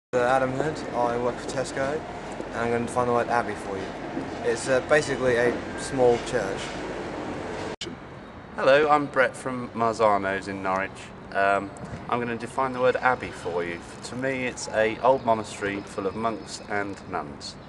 Adam Hood, I work for Tesco and I'm going to find the word Abbey for you. It's basically a small church. Hello, I'm Brett from Marzano's in Norwich. I'm going to define the word Abbey for you. To me it's an old monastery full of monks and nuns.